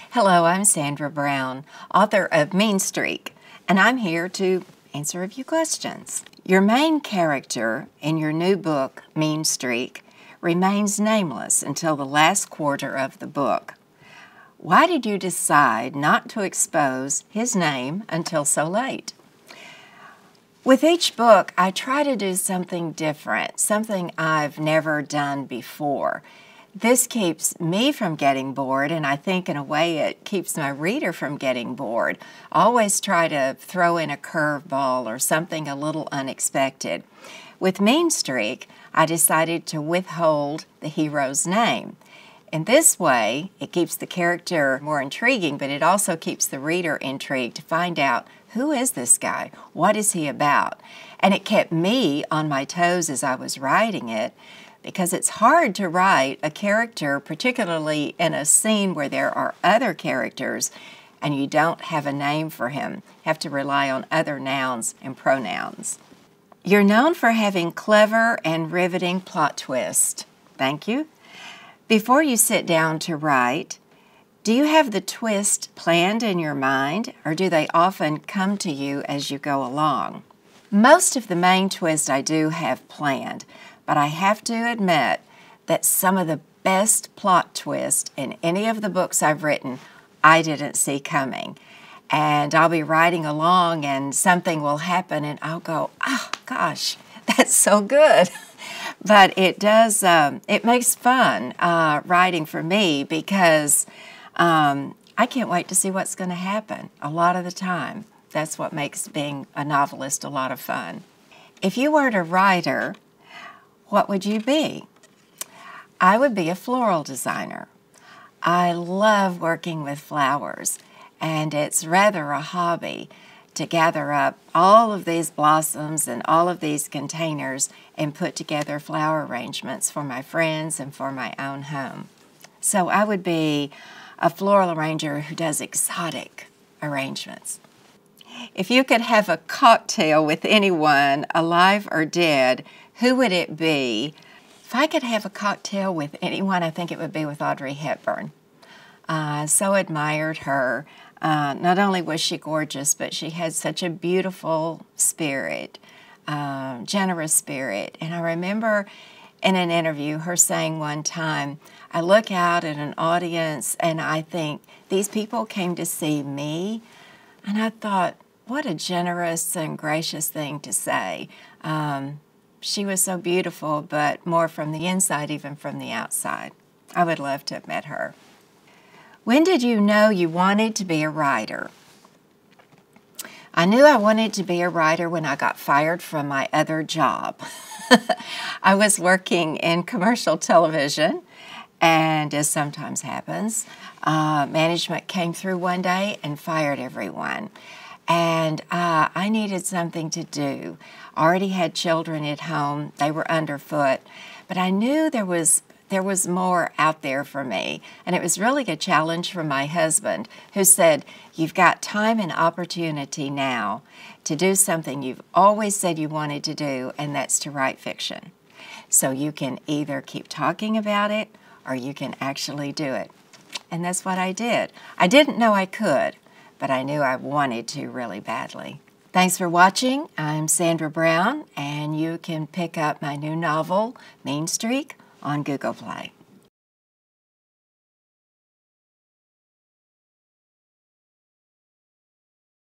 Hello, I'm Sandra Brown, author of Mean Streak, and I'm here to answer a few questions. Your main character in your new book, Mean Streak, remains nameless until the last quarter of the book. Why did you decide not to expose his name until so late? With each book, I try to do something different, something I've never done before. This keeps me from getting bored, and I think in a way it keeps my reader from getting bored. Always try to throw in a curveball or something a little unexpected. With Mean Streak, I decided to withhold the hero's name. In this way, it keeps the character more intriguing, but it also keeps the reader intrigued to find out, who is this guy? What is he about? And it kept me on my toes as I was writing it, because it's hard to write a character, particularly in a scene where there are other characters and you don't have a name for him. You have to rely on other nouns and pronouns. You're known for having clever and riveting plot twists. Thank you. Before you sit down to write, do you have the twist planned in your mind, or do they often come to you as you go along? Most of the main twists I do have planned, but I have to admit that some of the best plot twists in any of the books I've written, I didn't see coming. And I'll be writing along and something will happen and I'll go, oh gosh, that's so good. But it does, it makes fun writing for me because I can't wait to see what's going to happen a lot of the time. That's what makes being a novelist a lot of fun. If you weren't a writer, what would you be? I would be a floral designer. I love working with flowers, and it's rather a hobby to gather up all of these blossoms and all of these containers and put together flower arrangements for my friends and for my own home. So I would be a floral arranger who does exotic arrangements. If you could have a cocktail with anyone, alive or dead, who would it be? If I could have a cocktail with anyone, I think it would be with Audrey Hepburn. I so admired her. Not only was she gorgeous, but she had such a beautiful spirit, generous spirit. And I remember in an interview her saying one time, I look out at an audience and I think, these people came to see me. And I thought, what a generous and gracious thing to say. She was so beautiful, but more from the inside, even from the outside. I would love to have met her. When did you know you wanted to be a writer? I knew I wanted to be a writer when I got fired from my other job. I was working in commercial television, and as sometimes happens, management came through one day and fired everyone. And I needed something to do. Already had children at home. They were underfoot. But I knew there was more out there for me. And it was really a challenge from my husband, who said, you've got time and opportunity now to do something you've always said you wanted to do, and that's to write fiction. So you can either keep talking about it or you can actually do it. And that's what I did. I didn't know I could, but I knew I wanted to really badly. Thanks for watching. I'm Sandra Brown, and you can pick up my new novel, Mean Streak, on Google Play.